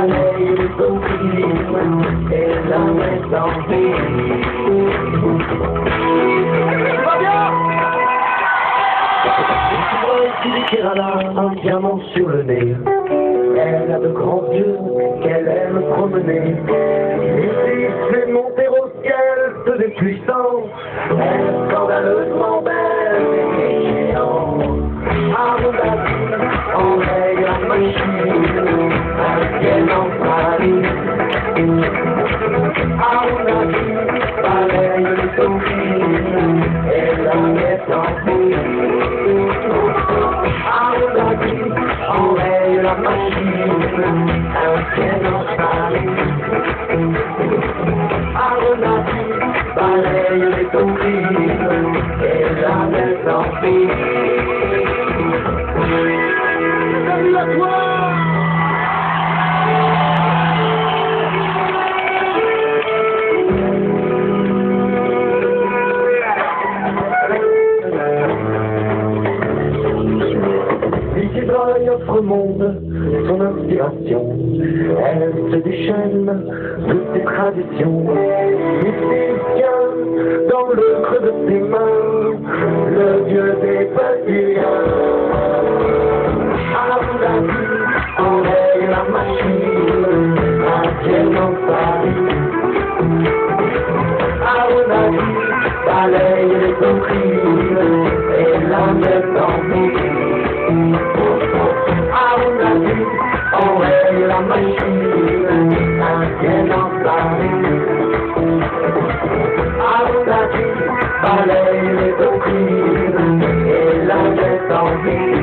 balaye les sourires et la met en vie. Va bien! Une piranha, un diamant sur le nez. Elle a de grands yeux qu'elle aime promener. Ici, fait monter au ciel de des puissances. Elle est scandaleusement belle et géante. À mon avis, enraye la machine, un ciel en Paris. À mon avis, balaye les sourires et la met en vie. À mon avis, enraye la machine, un ciel en Paris. À mon avis, balaye les sourires et la met en vie. Salut à toi! Notre monde, son inspiration, elle se déchaîne de ses traditions. Mysticien, dans le creux de ses mains, le dieu des papillons. À Abu Dhabi, enraye la machine, un ciel en Paris. À Abu Dhabi, balaye les sourires et la met en vie. À mon avis, enraye la machine, un ciel en Paris. À mon avis, balaye les sourires et la met en vie.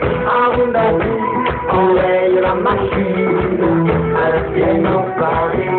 Enraye la machine, un ciel en Paris.